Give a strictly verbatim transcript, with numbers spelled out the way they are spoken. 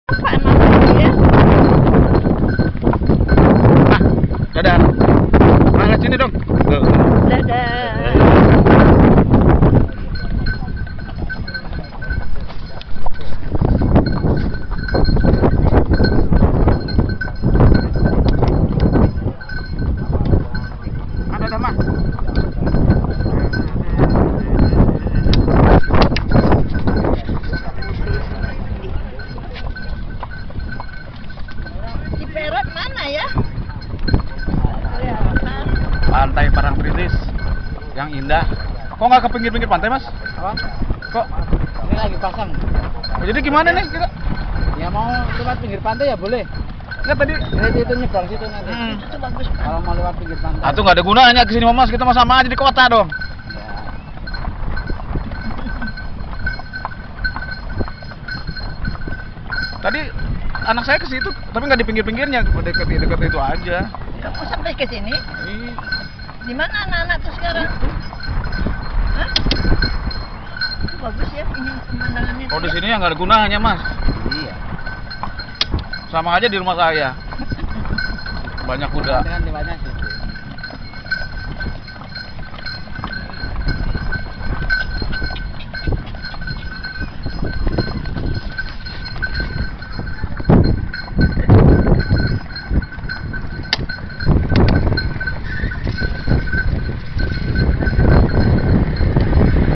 Apa emang ya? Nah, dadah. Nah, sini dong. Tuh. Dadah. Ah, dadah, Mas. Di Perak mana ya? Pantai Parangtritis yang indah. Kok nggak ke pinggir-pinggir pantai, Mas? Apa? Kok? Ini lagi pasang. Jadi gimana nih kita? Ya mau lewat pinggir pantai ya boleh. Nggak tadi. Jadi itu nyebrang situ nanti. Hmm. Itu bagus. Kalau mau lewat pinggir pantai. Ah, tuh nggak ada gunanya kesini, Mas. Kita mau sama aja di kota dong. Ya. Tadi anak saya ke situ, tapi nggak di pinggir-pinggirnya, dekat-dekat itu aja. Kamu sampai ke sini? Ih, Di mana anak-anak tuh sekarang? Hah? Itu bagus ya ini pemandangannya. kalau di tuh ya. sini ya nggak ada gunanya, Mas. Iya. Sama aja di rumah saya. Banyak kuda. Dengan lewatnya situ.